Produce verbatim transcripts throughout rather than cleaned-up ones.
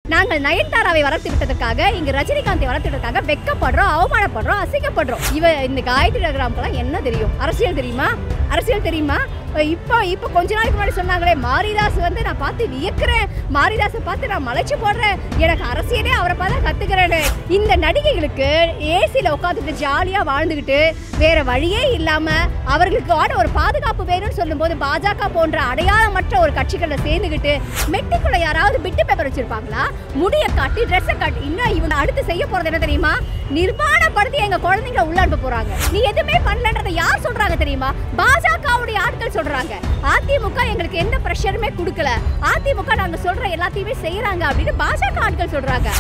நாங்கள் நயன்தாராவை வளர்த்து விட்டதற்காக இங்கே ரஜினிகாந்தை வளர்த்து விட்டதற்காக வெக்கப்படுறோம், அவமானப்படுறோம், அசிங்கப்படுறோம். இவ இந்த காயத்ரி ரகுராம்க்கெல்லாம் என்ன தெரியும்? அரசியல் தெரியுமா? அரசியல் தெரியுமா? இப்போ இப்போ கொஞ்ச நாளைக்கு முன்னாடி சொன்னாங்களே மாரிதாஸ் வந்து நான் பார்த்து வியக்கிறேன், மாரிதாஸை பார்த்து நான் மலைச்சு போடுறேன், எனக்கு அரசியலே அவரை பார்த்து கற்றுக்கிறேன்னு. இந்த நடிகைகளுக்கு ஏசியில் உட்காந்துட்டு ஜாலியாக வாழ்ந்துக்கிட்டு வேற வழியே இல்லாமல் அவர்களுக்கான ஒரு பாதுகாப்பு வேணும்னு சொல்லும்போது பாஜக போன்ற அடையாளமற்ற ஒரு கட்சிகளில் சேர்ந்துக்கிட்டு மெட்டிக்குள்ள யாராவது பிட்டு பேப்பர் வச்சிருப்பாங்களா? முடியை காட்டி ட்ரெஸ்ஸை காட்டி இன்னும் இவங்க அடுத்து செய்ய போகிறது என்ன தெரியுமா? நிர்வாணப்படுத்தி எங்கள் குழந்தைங்களை உள்ள அனுப்ப போகிறாங்க. நீ எதுவுமே பண்ணலன்றதை யார் சொல்கிறாங்க தெரியுமா? பாஜகவுடைய ஆட்கள் சொல்கிறாங்க. அதிமுக எங்களுக்கு எந்த ப்ரெஷருமே கொடுக்கல, அதிமுக நாங்கள் சொல்கிற எல்லாத்தையுமே செய்கிறாங்க அப்படின்னு பாஜக ஆட்கள் சொல்கிறாங்க.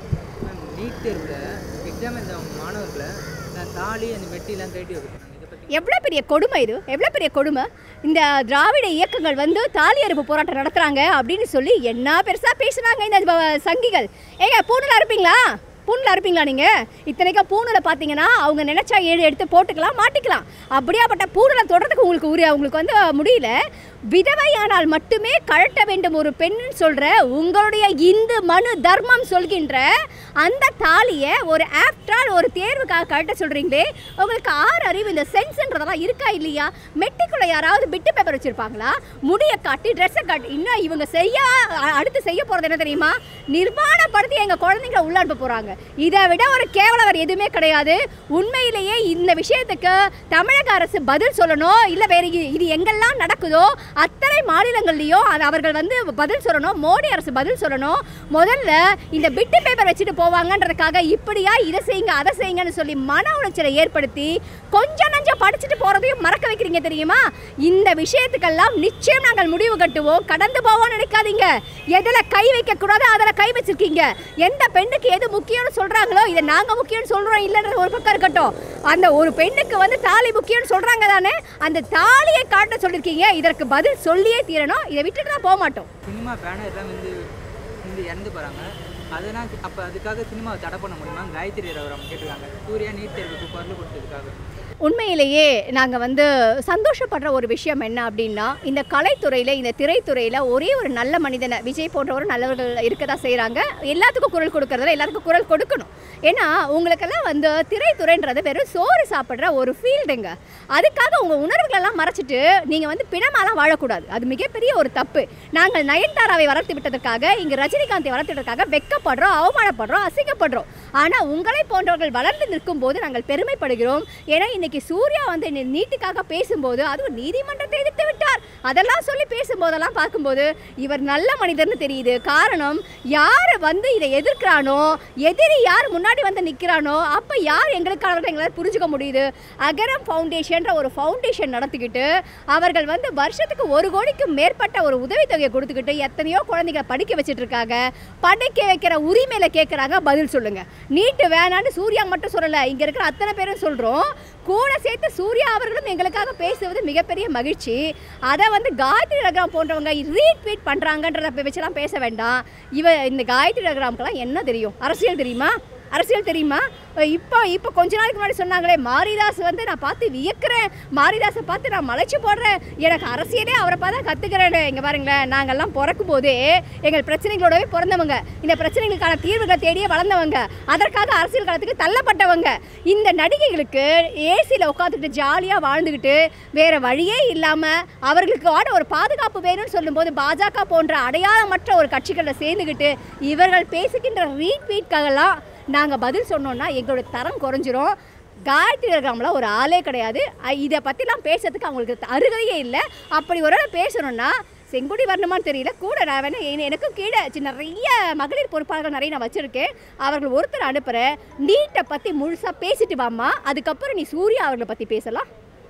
நீட் தேர்வில் எக்ஸாம் எழுத மாணவர்களை தாலி அந்த மெட்டிலாம் கட்டி வைக்கிறாங்க. எவ்வளோ பெரிய கொடுமை இது, எவ்வளோ பெரிய கொடுமை. இந்த திராவிட இயக்கங்கள் வந்து தாலி அறுப்பு போராட்டம் நடத்துகிறாங்க அப்படின்னு சொல்லி என்ன பெருசாக பேசுனாங்க இந்த சங்கிகள். ஏங்க பூணில் இருப்பீங்களா? பூணில் இருப்பீங்களா நீங்கள்? இத்தனைக்கும் பூணில் பார்த்தீங்கன்னா அவங்க நினச்சா ஏழு எடுத்து போட்டுக்கலாம், மாட்டிக்கலாம். அப்படியாப்பட்ட பூணில் தொடர்றதுக்கு உங்களுக்கு உரிய அவங்களுக்கு வந்து முடியல. விதவையானால் மட்டுமே கழட்ட வேண்டும் ஒரு பெண்ணுன்னு சொல்கிற உங்களுடைய இந்து மனு தர்மம் சொல்கின்ற அந்த தாலியை ஒரு ஆஃப்டர் ஒரு தேர்வுக்காக கழட்ட சொல்கிறீங்களே, உங்களுக்கு ஆறு அறிவு இந்த சென்ஸ்ன்றதெல்லாம் இருக்கா இல்லையா? மெட்டிக்குள்ளே யாராவது பிட்டு பேப்பர் வச்சுருப்பாங்களா? முடியை காட்டி ட்ரெஸ்ஸை காட்டி இன்னும் இவங்க செய்ய அடுத்து செய்ய போகிறது என்ன தெரியுமா? நிர்வாணப்படுத்தி எங்கள் குழந்தைங்களை உள்ள அனுப்ப போகிறாங்க. இதை விட ஒரு கேவலம் வேறு எதுவுமே கிடையாது. உண்மையிலேயே இந்த விஷயத்துக்கு தமிழக அரசு பதில் சொல்லணும். இல்லை வேறு இது எங்கெல்லாம் நடக்குதோ அத்தனை மாநிலங்கள்லையும் அது அவர்கள் வந்து பதில் சொல்லணும். மோடி அரசு பதில் சொல்லணும். முதல்ல இந்த பிட்டு பேப்பர் வச்சுட்டு போவாங்கன்றதுக்காக இப்படியா இதை செய்யுங்க அதை செய்யுங்கன்னு சொல்லி மன உளைச்சலை ஏற்படுத்தி கொஞ்சம் நஞ்சம் படிச்சுட்டு போகிறதையும் மறக்க வைக்கிறீங்க தெரியுமா? இந்த விஷயத்துக்கெல்லாம் நிச்சயம் நாங்கள் முடிவு கட்டுவோம். கடந்து போவோம் நினைக்காதீங்க. எதில் கை வைக்கக்கூடாது அதில் கை வச்சிருக்கீங்க. எந்த பெண்ணுக்கு எது முக்கியம்னு சொல்கிறாங்களோ இதை நாங்கள் முக்கியம்னு சொல்கிறோம் இல்லைன்றது ஒரு பக்கம் இருக்கட்டும். அந்த ஒரு பெண்ணுக்கு வந்து தாலி முக்கியம்னு சொல்கிறாங்க தானே, அந்த தாலியை காட்ட சொல்லியிருக்கீங்க. இதற்கு பதில் சொல்லியே தீரணும். இதை விட்டுட்டு தான் போக மாட்டோம். சினிமா பேனர்லாம் வந்து வந்து இறந்து போகிறாங்க. அதனால் அப்போ அதுக்காக சினிமாவை தடை பண்ண முடியுமா? காயத்ரி ரகுராம் கேட்டுருக்காங்க. சூர்யா நீட் தேர்வுக்கு குரல் கொடுத்ததுக்காக. உண்மையிலேயே நாங்கள் வந்து சந்தோஷப்படுற ஒரு விஷயம் என்ன அப்படின்னா, இந்த கலைத்துறையில் இந்த திரைத்துறையில் ஒரே ஒரு நல்ல மனிதனை விஜய் போன்றவரும் நல்லவர்கள் இருக்க தான் செய்கிறாங்க. எல்லாத்துக்கும் குரல் கொடுக்கறதுல எல்லாத்துக்கும் குரல் கொடுக்கணும். ஏன்னா உங்களுக்கெல்லாம் வந்து திரைத்துறைன்றது வெறும் சோறு சாப்பிட்ற ஒரு ஃபீல்டுங்க. அதுக்காக உங்கள் உணர்வுகளெல்லாம் மறைச்சிட்டு நீங்கள் வந்து பிணமாலாம் வாழக்கூடாது. அது மிகப்பெரிய ஒரு தப்பு. நாங்கள் நயன்தாராவை வளர்த்து விட்டதற்காக இங்கே ரஜினிகாந்தை வளர்த்து விட்டதற்காக வெக்கப்படுறோம், அவமானப்படுறோம், அசிங்கப்படுறோம். ஆனால் உங்களை போன்றவர்கள் வளர்ந்து நிற்கும் போது நாங்கள் பெருமைப்படுகிறோம். ஏன்னா இன்னைக்கு சூர்யா வந்து நீட்டுக்காக பேசும்போது அதுவும் நீதிமன்றத்தை எதிர்த்து விட்டார். அதெல்லாம் சொல்லி பேசும்போதெல்லாம் பார்க்கும்போது இவர் நல்ல மனிதர்னு தெரியுது. காரணம், யார் வந்து இதை எதிர்க்கிறானோ, எதிரி யார் முன்னாடி வந்து நிற்கிறானோ அப்போ யார் எங்களுக்கானவர்கள் எங்களால் புரிஞ்சுக்க முடியுது. அகரம் ஃபவுண்டேஷன்ற ஒரு ஃபவுண்டேஷன் நடத்திக்கிட்டு அவர்கள் வந்து வருஷத்துக்கு ஒரு கோடிக்கு மேற்பட்ட ஒரு உதவித்தொகையை கொடுத்துக்கிட்டு எத்தனையோ குழந்தைகளை படிக்க வச்சுட்டு இருக்காங்க. படிக்க வைக்கிற உரிமையில கேட்குறாங்க, பதில் சொல்லுங்க. நீட்டு வேணான்னு சூர்யா மட்டும் சொல்லலை, இங்கே இருக்கிற அத்தனை பேரும் சொல்கிறோம். கூட சேர்த்து சூர்யா அவர்களும் எங்களுக்காக பேசுவது மிகப்பெரிய மகிழ்ச்சி. அதை வந்து காயத்ரி ரகுராம் போன்றவங்க ரீட்வீட் பண்ணுறாங்கன்றத வச்சுலாம் பேச வேண்டாம். இவ இந்த காயத்ரி ரகுராம்க்கெல்லாம் என்ன தெரியும்? அரசியல் தெரியுமா? அரசியல் தெரியுமா? இப்போ இப்போ கொஞ்ச நாளைக்கு முன்னாடி சொன்னாங்களே மாரிதாஸ் வந்து நான் பார்த்து வியக்கிறேன், மாரிதாஸை பார்த்து நான் மலைச்சு போடுறேன், எனக்கு அரசியலே அவரை பார்த்தா கற்றுக்கிறேன்னு. இங்கே பாருங்களேன், நாங்கள்லாம் பிறக்கும் போதே எங்கள் பிரச்சனைகளோடவே பிறந்தவங்க, இந்த பிரச்சனைகளுக்கான தீர்வுகளை தேடியே வளர்ந்தவங்க, அதற்காக அரசியல் காலத்துக்கு தள்ளப்பட்டவங்க. இந்த நடிகைகளுக்கு ஏசியில் உட்காந்துக்கிட்டு ஜாலியாக வாழ்ந்துக்கிட்டு வேறு வழியே இல்லாமல் அவர்களுக்கான ஒரு பாதுகாப்பு வேணும்னு சொல்லும்போது பாஜக போன்ற அடையாளமற்ற ஒரு கட்சிகளில் சேர்ந்துக்கிட்டு இவர்கள் பேசுகின்ற ரீட்வீட்காகலாம் நாங்கள் பதில் சொன்னோன்னா எங்களோட தரம் குறைஞ்சிரும். காயத்ரி ரகுராம்லாம் ஒரு ஆளே கிடையாது. இதை பற்றிலாம் பேசுறதுக்கு அவங்களுக்கு அருகதையே இல்லை. அப்படி ஒரு ஆள் பேசணுன்னா செங்கோடி வரணுமான்னு தெரியல. கூட நான் வேணா எனக்கும் கீழே நிறைய மகளிர் பொறுப்பாளர்கள் நிறைய நான் வச்சுருக்கேன். அவர்கள் ஒருத்தர் அனுப்புகிறேன், நீட்டை பற்றி முழுசாக பேசிட்டு வாமா, அதுக்கப்புறம் நீ சூர்யா அவர்களை பற்றி பேசலாம்.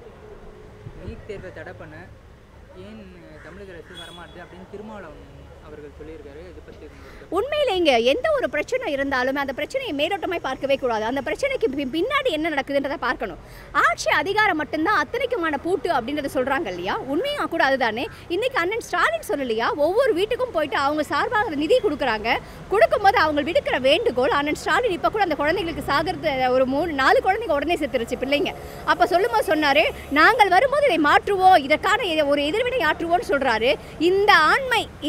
நீட் தேர்வை தடை பண்ண ஏன் தமிழக அரசு வரமாட்டேது அப்படின்னு திருமாவளவன் அவர்கள் சொல்லியிருக்காரு. இது பற்றி உண்மையிலே இங்கே எந்த ஒரு பிரச்சனை இருந்தாலுமே அந்த பிரச்சனையை மேலோட்டமாக பார்க்கவே கூடாது. அந்த பிரச்சனைக்கு பின்னாடி என்ன நடக்குதுன்றதை பார்க்கணும். ஆட்சி அதிகாரம் மட்டும்தான் அத்தனைக்குமான பூட்டு அப்படின்றத சொல்கிறாங்க இல்லையா? உண்மையாக கூட அதுதானே. இன்றைக்கி அண்ணன் ஸ்டாலின் சொல்லலையா, ஒவ்வொரு வீட்டுக்கும் போயிட்டு அவங்க சார்பாக நிதி கொடுக்குறாங்க. கொடுக்கும்போது அவங்க விடுக்கிற வேண்டுகோள், அண்ணன் ஸ்டாலின் இப்போ கூட அந்த குழந்தைங்களுக்கு சாகிறது ஒரு மூணு நாலு குழந்தைங்க உடனே செத்துருச்சு பிள்ளைங்க. அப்போ சொல்லும்போது சொன்னார், நாங்கள் வரும்போது இதை மாற்றுவோம், இதற்கான ஒரு எதிர்வினை ஆற்றுவோம்னு சொல்கிறாரு. இந்த ஆண்மை இந்த ஆண்மை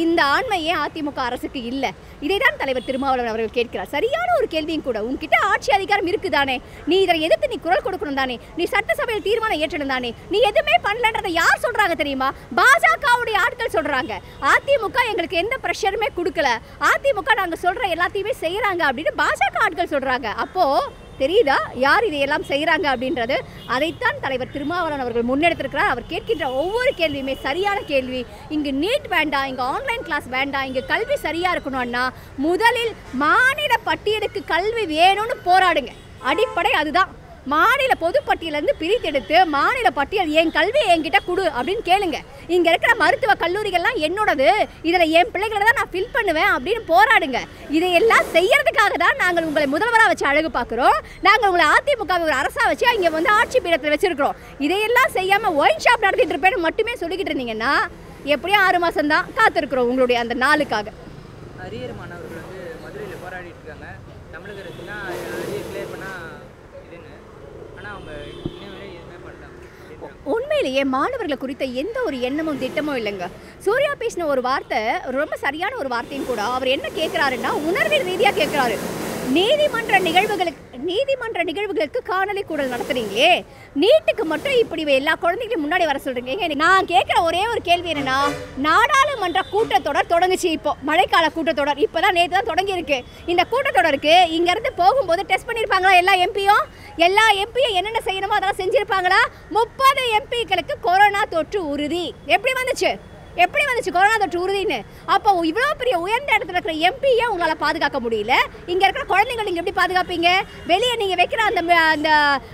ஆண்மை ஏன் அதிமுக அரசுக்கு இல்லை? இதை தான் தலைவர் திருமாவளவன் அவர்கள் கேட்கிறார். சரியான ஒரு கேள்வியும் கூட. உங்ககிட்ட ஆட்சி அதிகாரம் இருக்குதானே, நீ இதை எதிர்த்து நீ குரல் கொடுக்கணும் தானே, நீ சட்டசபையில் தீர்மானம் ஏற்றணும் தானே, நீ எதுவுமே பண்ணலன்றதை யார் சொல்றாங்க தெரியுமா? பாஜகவுடைய ஆட்கள் சொல்றாங்க. அதிமுக எங்களுக்கு எந்த ப்ரெஷருமே கொடுக்கல, அதிமுக நாங்கள் சொல்ற எல்லாத்தையுமே செய்யறாங்க அப்படின்னு பாஜக ஆட்கள் சொல்றாங்க. அப்போ தெரியுதா யார் இதையெல்லாம் செய்கிறாங்க அப்படின்றது? அதைத்தான் தலைவர் திருமாவளவன் அவர்கள் முன்னெடுத்திருக்கிறார். அவர் கேட்கின்ற ஒவ்வொரு கேள்வியுமே சரியான கேள்வி. இங்கு நீட் வேண்டாம், இங்கே ஆன்லைன் கிளாஸ் வேண்டாம், இங்கே கல்வி சரியாக இருக்கணும்னா முதலில் மாநில பட்டியலுக்கு கல்வி வேணும்னு போராடுங்க. அடிப்படை அதுதான். மாநில பொதுப்பட்டியலேருந்து பிரித்தெடுத்து மாநில பட்டியல் என் கல்வியை என்கிட்ட கொடு அப்படின்னு கேளுங்க. இங்கே இருக்கிற மருத்துவ கல்லூரிகள்லாம் என்னோடது, இதில் என் பிள்ளைகளை தான் நான் ஃபில் பண்ணுவேன் அப்படின்னு போராடுங்க. இதையெல்லாம் செய்யறதுக்காக தான் நாங்கள் உங்களை முதல்வராக வச்சு அழகு பார்க்குறோம். நாங்கள் உங்களை அதிமுக ஒரு அரசாக வச்சு இங்கே வந்து ஆட்சி பீடத்தில் வச்சுருக்கிறோம். இதையெல்லாம் செய்யாமல் ஒயின் ஷாப் நடத்திட்டு இருப்பேன்னு மட்டுமே சொல்லிக்கிட்டு இருந்தீங்கன்னா எப்படியும் ஆறு மாதம் தான் காத்திருக்கிறோம் உங்களுடைய அந்த நாளுக்காக. அரியர் மாணவர்கள் வந்து மதுரையில் போராடிட்டு இருக்காங்க. தமிழக அரசுனா அரியர் கிளியர் பண்ணால் இதுன்னு, ஆனால் அவங்க இன்னும் வரை எதுவுமே பண்ணலாம். உண்மையிலேயே மாணவர்களை குறித்த எந்த ஒரு எண்ணமும் திட்டமும் இல்லைங்க. சூர்யா பேசின ஒரு வார்த்தை ரொம்ப சரியான ஒரு வார்த்தையும் கூட. அவர் என்ன கேட்குறாருன்னா உணர்வியல் ரீதியாக கேட்குறாரு. நீதிமன்ற நிகழ்வுகளுக்கு நீதிமன்ற நிகழ்வுகளுக்கு காணொலி கூடல் நடத்துறீங்களே, நீட்டுக்கு மட்டும் இப்படி எல்லா குழந்தைகளும் முன்னாடி வர சொல்றீங்க. நான் கேட்குற ஒரே ஒரு கேள்வி என்னன்னா, நாடாளுமன்ற கூட்டத்தொடர் தொடங்குச்சு. இப்போ மழைக்கால கூட்டத்தொடர் இப்போதான் நேற்று தான் தொடங்கி இருக்கு. இந்த கூட்டத்தொடருக்கு இங்கேருந்து போகும்போது டெஸ்ட் பண்ணியிருப்பாங்களா எல்லா எம்பியும்? எல்லா எம்பியும் என்னென்ன செய்யணுமோ அதெல்லாம் செஞ்சிருப்பாங்களா? முப்பது எம்பிக்களுக்கு கொரோனா தொற்று உறுதி. எப்படி வந்துச்சு எப்படி வந்துச்சு கொரோனா தொற்று உறுதின்னு? அப்போ இவ்வளோ பெரிய உயர்ந்த இடத்துல இருக்கிற எம்பியை உங்களால் பாதுகாக்க முடியல. இங்கே இருக்கிற குழந்தைங்க நீங்கள் எப்படி பாதுகாப்பீங்க? வெளியே நீங்கள் வைக்கிற அந்த அந்த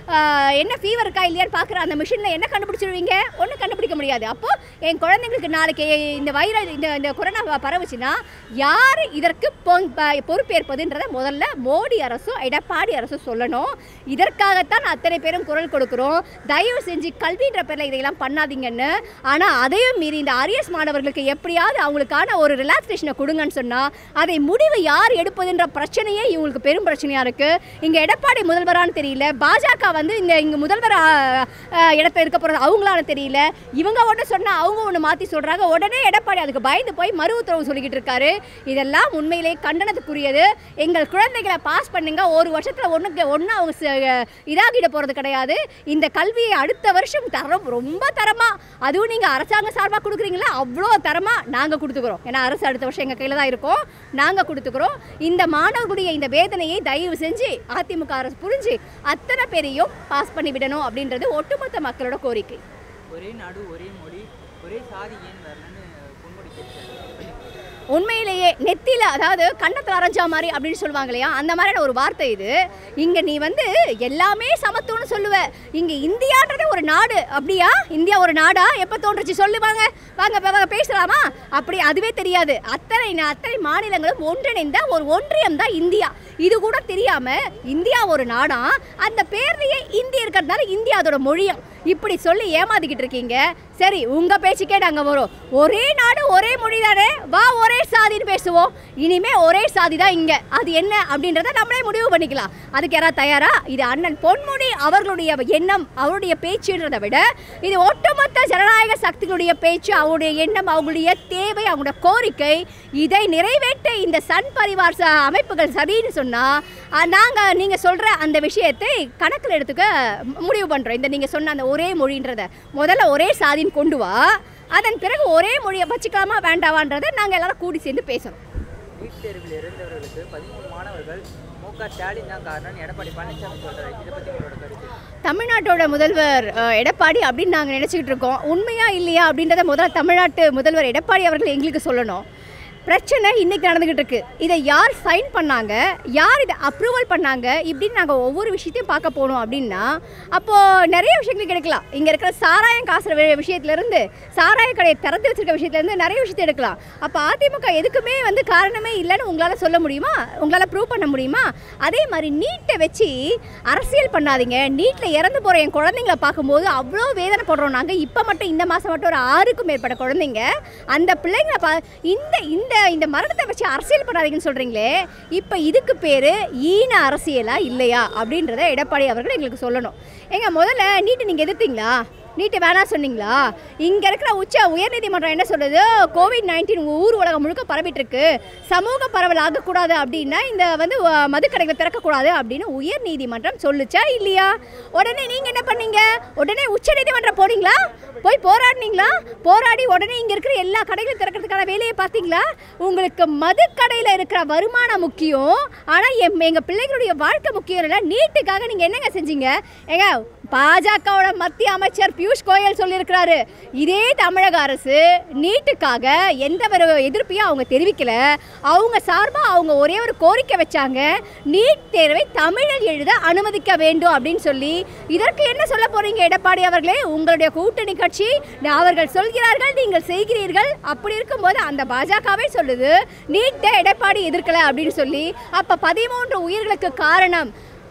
என்ன ஃபீவர் இருக்கா இல்லையான்னு பார்க்குற அந்த மிஷினில் என்ன கண்டுபிடிச்சிருவீங்க? ஒன்றும் கண்டுபிடிக்க முடியாது. அப்போது என் குழந்தைங்களுக்கு நாளைக்கு இந்த வைரஸ் இந்த இந்த கொரோனா பரவுச்சுன்னா யார் இதற்கு பொறுப்பேற்பதுன்றதை முதல்ல மோடி அரசும் எடப்பாடி அரசும் சொல்லணும். இதற்காகத்தான் அத்தனை பேரும் குரல் கொடுக்குறோம். தயவு செஞ்சு கல்வின்ற பேரில் இதையெல்லாம் பண்ணாதீங்கன்னு. ஆனால் அதையும் மீறி இந்த அரியஸ் மாணவர்களுக்கு எப்படியாவது அவங்களுக்கான ஒரு ரிலாக்ஸேஷனை கொடுங்கன்னு சொன்னால் அதை முடிவு யார் எடுப்பதுன்ற பிரச்சனையே இவங்களுக்கு பெரும் பிரச்சனையாக இருக்குது. இங்கே எடப்பாடி முதல்வரானு தெரியல, பாஜக வந்து இங்கே இங்கே முதல்வர் இடத்துல இருக்க போகிறது அவங்களான தெரியல. இவங்க ஒன்று சொன்னால் அவங்க ஒன்று மாற்றி சொல்கிறாங்க. உடனே எடப்பாடி அதுக்கு பயந்து போய் மறு உத்தரவு சொல்லிக்கிட்டு இருக்காரு. இதெல்லாம் உண்மையிலே கண்டனத்துக்குரியது. எங்கள் குழந்தைகளை பாஸ் பண்ணுங்க, ஒரு வருஷத்தில் ஒன்றுக்கு ஒன்று அவங்க இதாகிட போகிறது கிடையாது. இந்த கல்வியை அடுத்த வருஷம் தரம் ரொம்ப தரமாக, அதுவும் நீங்கள் அரசாங்க சார்பாக கொடுக்குறீங்களா அவ்வளோ தரமாக நாங்கள் கொடுத்துக்கிறோம். ஏன்னா அரசு அடுத்த வருஷம் எங்கள் கையில் தான் இருக்கும், நாங்கள் கொடுத்துக்கிறோம். இந்த மாணவர்களுடைய இந்த வேதனையை தயவு செஞ்சு அதிமுக அரசு புரிஞ்சு அத்தனை பேரையும் பாஸ் பண்ணி விடணும் அப்படின்றது ஒட்டுமொத்த மக்களோட கோரிக்கை. ஒரே நாடு ஒரே மொழி ஒரே சாதி ஏன் வரலன்னு பொன்முடி கேட்டாங்க. உண்மையிலேயே நெத்தியில் அதாவது கண்ணத்தில் அரைஞ்சா மாதிரி அப்படின்னு சொல்லுவாங்க இல்லையா, அந்த மாதிரியான ஒரு வார்த்தை இது. இங்கே நீ வந்து எல்லாமே சமத்துவம்னு சொல்லுவ. இங்கே இந்தியான்றது ஒரு நாடு. அப்படியா? இந்தியா ஒரு நாடா எப்போ தோன்றுச்சு சொல்லுவாங்க? வாங்க பேசலாமா? அப்படி அதுவே தெரியாது. அத்தனை அத்தனை மாநிலங்களும் ஒன்றிணைந்த ஒரு ஒன்றியம் தான் இந்தியா. இது கூட தெரியாமல் இந்தியா ஒரு நாடா, அந்த பேர்லேயே இந்தி இருக்கிறதுனால இந்தியா அதோட மொழியும் இப்படி சொல்லி ஏமாத்திக்கிட்டு இருக்கீங்க. சரி, உங்கள் பேச்சுக்கே நாங்கள் வரும். ஒரே நாடு ஒரே மொழி தானே, வா ஒரே சாதின்னு பேசுவோம். இனிமே ஒரே சாதி தான் இங்கே. அது என்ன அப்படின்றத நம்மளே முடிவு பண்ணிக்கலாம். அதுக்கு யாராவது தயாரா? இது அண்ணன் பொன்முடி அவர்களுடைய எண்ணம், அவருடைய பேச்சுன்றதை விட இது ஒட்டுமொத்த ஜனநாயக சக்திகளுடைய பேச்சு, அவருடைய எண்ணம், அவங்களுடைய தேவை, அவங்களுடைய கோரிக்கை. இதை நிறைவேற்ற இந்த சன் பரிவார் அமைப்புகள் சரின்னு சொன்னால் நாங்கள் நீங்கள் சொல்கிற அந்த விஷயத்தை கணக்கில் எடுத்துக்க முடிவு பண்ணுறோம். இந்த நீங்கள் சொன்ன அந்த ஒரே மொழின்றதை முதல்ல ஒரே சாதின்னு கொண்டு வா, அதன் பிறகு ஒரே மொழியை வச்சுக்கலாமா வேண்டாவான்றதை நாங்கள் எல்லாரும் கூடி சேர்ந்து பேசணும். நீட் தேர்வில் இறந்தவர்களுக்கு பதிமூணு மாணவர்கள் மு க ஸ்டாலின் தான் காரணம் எடப்பாடி பழனிசாமி சொல்கிறார். இதை பற்றி உங்களோட கருத்து? தமிழ்நாட்டோட முதல்வர் எடப்பாடி அப்படின்னு நாங்கள் நினச்சிக்கிட்டு இருக்கோம். உண்மையா இல்லையா அப்படின்றத முதல்ல தமிழ்நாட்டு முதல்வர் எடப்பாடி அவர்கள் எங்களுக்கு சொல்லணும். பிரச்சனை இன்றைக்கி நடந்துக்கிட்டு இருக்குது. இதை யார் சைன் பண்ணாங்க, யார் இதை அப்ரூவல் பண்ணாங்க, இப்படின்னு நாங்கள் ஒவ்வொரு விஷயத்தையும் பார்க்க போனோம் அப்படின்னா அப்போது நிறைய விஷயங்கள் கிடைக்கலாம். இங்கே இருக்கிற சாராயம் காசுற விஷயத்துலேருந்து, சாராய கடையை திறந்து வச்சுருக்க விஷயத்துலேருந்து நிறைய விஷயத்தை எடுக்கலாம். அப்போ அதிமுக எதுக்குமே வந்து காரணமே இல்லைன்னு உங்களால் சொல்ல முடியுமா? உங்களால் ப்ரூவ் பண்ண முடியுமா? அதே மாதிரி நீட்டை வச்சு அரசியல் பண்ணாதீங்க. நீட்டில் இறந்து போகிற என் குழந்தைங்களை பார்க்கும்போது அவ்வளோ வேதனை போடுறோம் நாங்கள். இப்போ மட்டும் இந்த மாதம் மட்டும் ஒரு ஆறுக்கும் மேற்பட்ட குழந்தைங்க, அந்த பிள்ளைங்களை பா இந்த இந்த இந்த மரணத்தை வச்சு அரசியல் பண்ணாதீங்கன்னு சொல்கிறீங்களே, இப்போ இதுக்கு பேர் ஈன அரசியலா இல்லையா அப்படின்றத எடப்பாடி அவர்கள் எங்களுக்கு சொல்லணும். எங்க முதல்ல நீட்டு நீங்கள் எதிர்த்தீங்களா? நீட்டு வேணாம் சொன்னீங்களா? இங்கே இருக்கிற உச்ச உயர்நீதிமன்றம் என்ன சொல்லுது? கோவிட் நைன்டீன் ஊர் உலகம் முழுக்க பரவிட்டு இருக்கு, சமூக பரவல் ஆகக்கூடாது அப்படின்னா இந்த வந்து மதுக்கடைகளை திறக்கக்கூடாது அப்படின்னு உயர் நீதிமன்றம் சொல்லுச்சா இல்லையா? உடனே நீங்கள் என்ன பண்ணீங்க? உடனே உச்ச நீதிமன்றம் போனீங்களா? போய் போராடினீங்களா? போராடி உடனே இங்கே இருக்கிற எல்லா கடைகளும் திறக்கிறதுக்கான வேலையை பார்த்தீங்களா? உங்களுக்கு மதுக்கடையில் இருக்கிற வருமானம் முக்கியம், ஆனால் எம் எங்கள் பிள்ளைகளுடைய வாழ்க்கை முக்கியம் இல்லை. நீட்டுக்காக நீங்கள் என்னங்க செஞ்சீங்க? ஏங்க பாஜகவோட மத்திய அமைச்சர் பியூஷ் கோயல் சொல்லியிருக்கிறாரு, இதே தமிழக அரசு நீட்டுக்காக எந்த ஒரு எதிர்ப்பையும் அவங்க தெரிவிக்கல. அவங்க சார்பாக அவங்க ஒரே ஒரு கோரிக்கை வச்சாங்க, நீட் தேர்வை தமிழில் எழுத அனுமதிக்க வேண்டும் அப்படின்னு சொல்லி. இதற்கு என்ன சொல்ல போறீங்க எடப்பாடி அவர்களே? உங்களுடைய கூட்டணி கட்சி அவர்கள் சொல்கிறார்கள், நீங்கள் செய்கிறீர்கள். அப்படி இருக்கும்போது அந்த பாஜகவே சொல்லுது நீட்டை எடப்பாடி எதிர்க்கல அப்படின்னு சொல்லி. அப்ப பதிமூன்று உயிர்களுக்கு காரணம்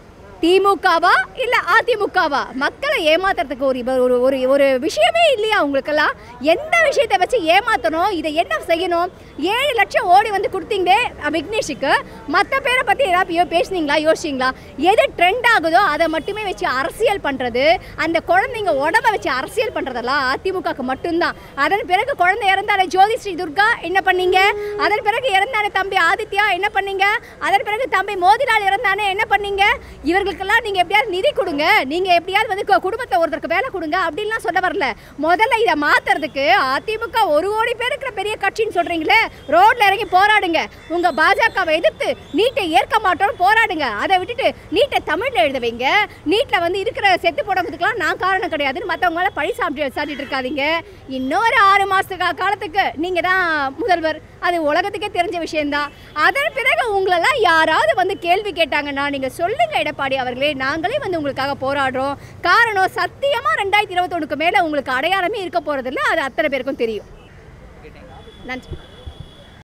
திமுகவா இல்லை அதிமுகவா? மக்களை ஏமாத்துறதுக்கு ஒரு ஒரு ஒரு ஒரு விஷயமே இல்லையா உங்களுக்கெல்லாம்? எந்த விஷயத்தை வச்சு ஏமாற்றணும்? இதை என்ன செய்யணும்? ஏழு லட்சம் ஓடி வந்து கொடுத்தீங்களே விக்னேஷுக்கு, மற்ற பேரை பற்றி ஏதாவது பேசுனீங்களா, யோசிச்சிங்களா? எது ட்ரெண்ட் ஆகுதோ அதை மட்டுமே வச்சு அரசியல் பண்ணுறது, அந்த குழந்தைங்க உடம்ப வச்சு அரசியல் பண்ணுறதெல்லாம் அதிமுகவுக்கு மட்டும்தான். அதன் பிறகு குழந்தை இறந்தாலே ஜோதி ஸ்ரீ துர்கா என்ன பண்ணீங்க? அதன் பிறகு இறந்தானே தம்பி ஆதித்யா என்ன பண்ணீங்க? அதன் பிறகு தம்பி மோதிலால் இறந்தானே என்ன பண்ணீங்க? இவர்கள் நீங்க எப்படியாவது நிதி கொடுங்க, நீங்க எப்படியாவது வந்து குடும்பத்தை ஒருத்தருக்கு வேலை கொடுங்க அப்படின்லாம் சொல்ல வரல. முதல்ல இதை மாத்துறதுக்கு அதிமுக ஒரு கோடி பேர் இருக்கிற பெரிய கட்சின்னு சொல்றீங்களே, ரோட்ல இறங்கி போராடுங்க. உங்க பாஜகவை எதிர்த்து நீட்டை ஏற்க மாட்டோம் போராடுங்க. அதை விட்டுட்டு நீட்டை தமிழ்ல எழுத வைங்க. நீட்ல வந்து இருக்கிற செத்து போடுறதுக்கெல்லாம் நான் காரணம் கிடையாதுன்னு மற்றவங்களால பழி சாப்பிட்டு சாட்டிட்டு இருக்காதீங்க. இன்னொரு ஆறு மாசத்துக்கு காலத்துக்கு நீங்க தான் முதல்வர், அது உலகத்துக்கே தெரிஞ்ச விஷயம்தான். அதன் பிறகு உங்களெல்லாம் யாராவது வந்து கேள்வி கேட்டாங்கன்னா நீங்க சொல்லுங்க எடப்பாடி அவர்களே, நாங்களே வந்து உங்களுக்காக போராடுறோம். காரணம் சத்தியமா ரெண்டாயிரத்தி இருபத்தி ஒண்ணுக்கு மேல உங்களுக்கு அடையாளமே இருக்க போறதில்லை, அது அத்தனை பேருக்கும் தெரியும். நன்றி.